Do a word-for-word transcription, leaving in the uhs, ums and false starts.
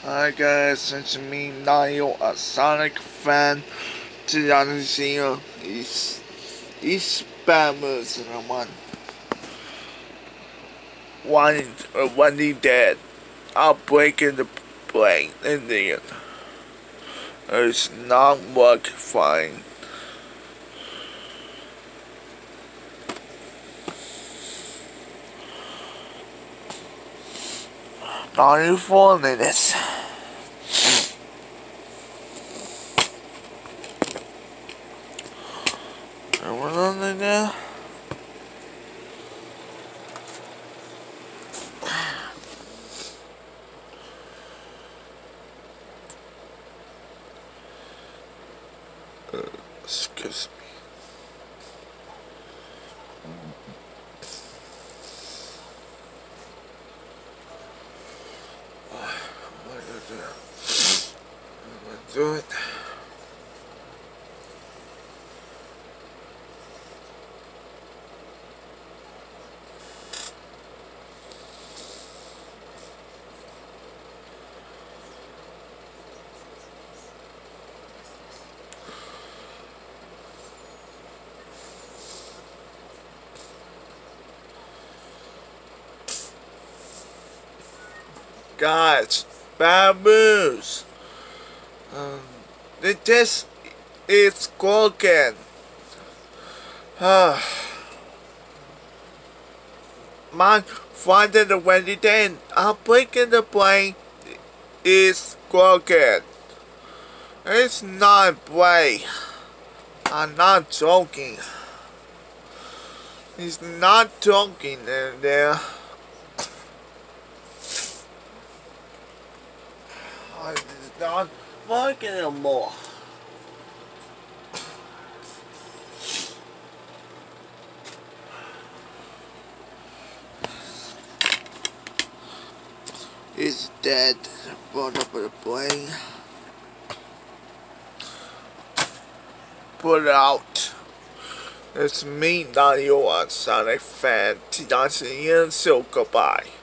Hi guys, it's me, Niall, a Sonic fan. 这家的新友 is is spammers and I want one uh, one dead. Outbreak in the plane in the end. It's not working fine. ninety-four minutes. And we're on there. Uh, excuse me. What do I do? I'm gonna do it. Guys, bad news. Um, the test is broken. Ah, man, finding the Wendy ten. I'm breaking the plane is broken. It's not break. I'm not joking. He's not joking in there. It's not working anymore. It's dead. Brought up with a plane. Put it out. It's me, not your Sonic fan. 其他是烟秀 goodbye.